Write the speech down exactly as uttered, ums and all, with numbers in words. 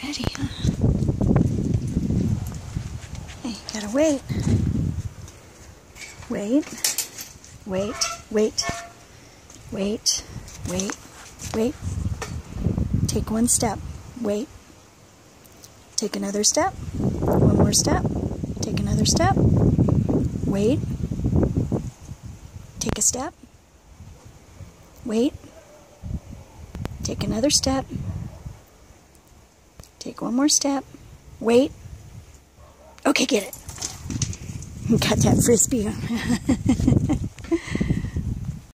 already, huh? Hey, you gotta wait. Wait. Wait. Wait. Wait. Wait. Wait. Take one step. Wait. Take another step. One more step. Take another step. Wait. Take a step. Wait. Take another step. Take one more step. Wait. Okay, get it. Got that frisbee.